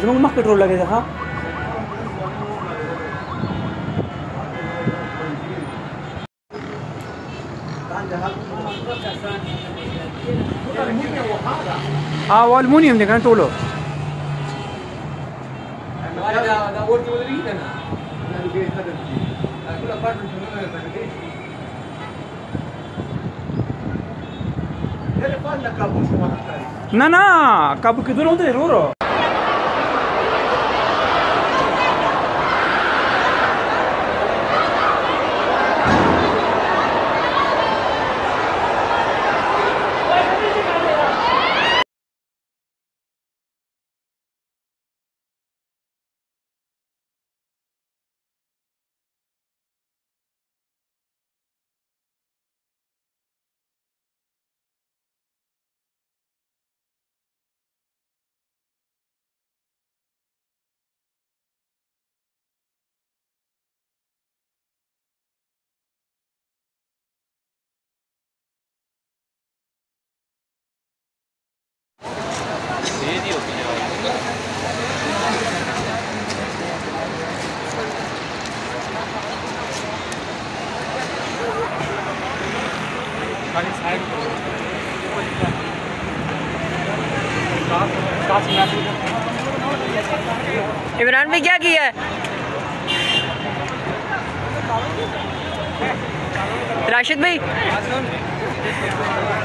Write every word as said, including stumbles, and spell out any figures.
زموږ مخکې ټرول لګېده ښه او المونیم دی که نه ټولو نه نه کابو کېدو نه ودرېد ورورو इमरान भाई क्या किया है? राशिद भाई